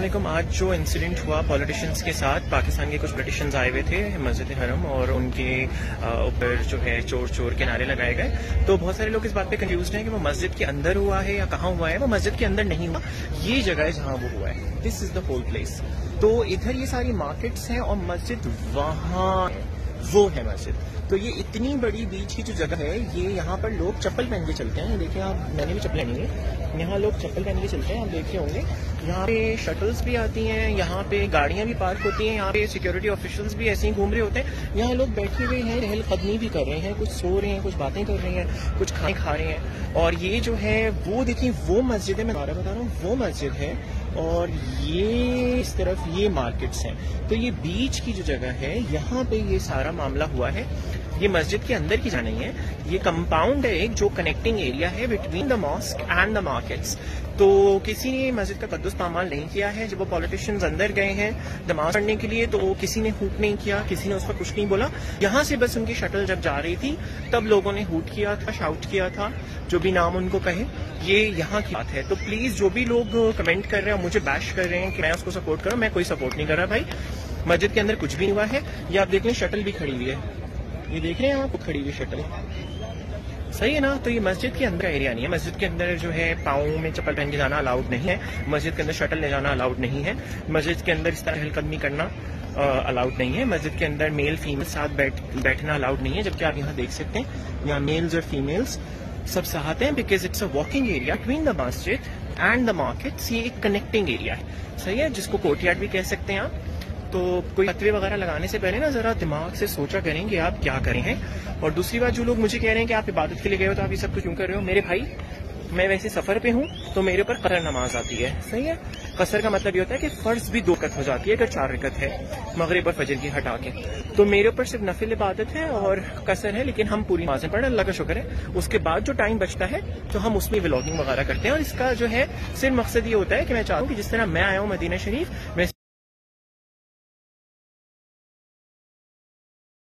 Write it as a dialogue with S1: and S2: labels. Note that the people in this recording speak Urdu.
S1: علیکم. آج جو انسیڈنٹ ہوا پولیٹیشینس کے ساتھ، پاکستان کے کچھ پولیٹیشینز آئے ہوئے تھے مسجد حرم اور ان کے اوپر جو ہے چور چور کے نعرے لگائے گئے. تو بہت سارے لوگ اس بات پہ کنفیوزڈ ہیں کہ وہ مسجد کے اندر ہوا ہے یا کہاں ہوا ہے. وہ مسجد کے اندر نہیں ہوا، یہ جگہ ہے جہاں وہ ہوا ہے. This is the whole place. تو ادھر یہ ساری مارکیٹس ہیں اور مسجد وہاں وہ ہے مسجد. تو یہ اتنی بڑی بیچ کی جو جگہ ہے، یہ یہاں پر لوگ چپل پہن کے چلتے ہیں. دیکھیں آپ، میں نے بھی چپل پہنی ہے. یہاں لوگ چپل پہن کے چلتے ہیں، آپ دیکھے ہوں گے. یہاں پہ شٹلز بھی آتی ہیں، یہاں پہ گاڑیاں بھی پارک ہوتی ہیں، یہاں پہ سیکورٹی آفیشلز بھی ایسے ہی گھوم رہے ہوتے ہیں. یہاں لوگ بیٹھے ہوئے ہیں، چہل قدمی بھی کر رہے ہیں، کچھ سو رہے ہیں، کچھ باتیں کر رہے ہیں، کچھ کھانے کھا رہے ہیں. اور یہ جو ہے وہ دیکھیں وہ مسجد ہے، میں بتا رہا ہوں وہ مسجد ہے. اور یہ اس طرف یہ مارکیٹس ہیں. تو یہ بیچ کی جو جگہ ہے یہاں پہ یہ سارا معاملہ ہوا ہے. یہ مسجد کے اندر کی جگہ نہیں ہے، یہ کمپاؤنڈ ہے ایک جو کنیکٹنگ ایریا ہے between the mosque and the markets. تو کسی نے مسجد کا قدس پامال نہیں کیا ہے. جب وہ پولیٹیشینز اندر گئے ہیں نماز پڑھنے کے لیے تو کسی نے ہوٹ نہیں کیا، کسی نے اس پر کچھ نہیں بولا. یہاں سے بس ان کی شٹل جب جا رہی تھی تب لوگوں نے ہوٹ کیا تھا، شاؤٹ کیا تھا، جو بھی نام ان کو کہے. یہ یہاں کی بات ہے. تو پلیز جو بھی لوگ کمنٹ کر رہے ہیں، مجھے بیش کر رہے ہیں کہ میں اس کو سپورٹ کروں، میں کوئی سپورٹ نہیں کر رہا بھائی. مسجد کے اندر کچھ بھی نہیں ہوا ہے. یہ آپ دیکھ لیں شٹل بھی کھڑی ہوئی ہے، یہ دیکھ رہے ہیں آپ کھڑی ہوئی شٹل، صحیح ہے نا. تو یہ مسجد کے اندر کا ایریا نہیں ہے. مسجد کے اندر جو ہے پاؤں میں چپل پہن کے جانا الاؤڈ نہیں ہے. مسجد کے اندر شٹل لے جانا الاؤڈ نہیں ہے. مسجد کے اندر اس طرح چہل قدمی کرنا الاؤڈ نہیں ہے. مسجد کے اندر میل فیمیل ساتھ بیٹھنا الاؤڈ نہیں ہے. جبکہ آپ یہاں دیکھ سکتے ہیں یہاں میلز اور فیمیلز سب ساتھ ہیں، because it's a walking area between the مسجد اینڈ دا مارکیٹس. یہ ایک کنیکٹنگ ایریا ہے، صحیح ہے، جس کو کورٹ یارڈ بھی کہہ سکتے ہیں آپ. تو کوئی فتوے وغیرہ لگانے سے پہلے نا ذرا دماغ سے سوچا کریں کہ آپ کیا کریں ہیں. اور دوسری بات، جو لوگ مجھے کہہ رہے ہیں کہ آپ عبادت کے لیے گئے ہو تو آپ یہ سب کچھ کیوں کر رہے ہو، میرے بھائی میں ویسے سفر پہ ہوں تو میرے اوپر قصر نماز آتی ہے، صحیح ہے. قصر کا مطلب یہ ہوتا ہے کہ فرض بھی 2 رکعت ہو جاتی ہے اگر 4 رکعت ہے مغرب اور فجر کی ہٹا کے. تو میرے اوپر صرف نفل عبادت ہے اور قصر ہے، لیکن ہم پوری نمازیں پڑھیں، اللہ کا شکر ہے. اس کے بعد جو ٹائم بچتا ہے تو ہم اس میں ولاگنگ وغیرہ کرتے ہیں. اور اس کا جو ہے صرف مقصد یہ ہوتا ہے کہ میں چاہوں کہ جس طرح میں آیا ہوں مدینہ شریف میں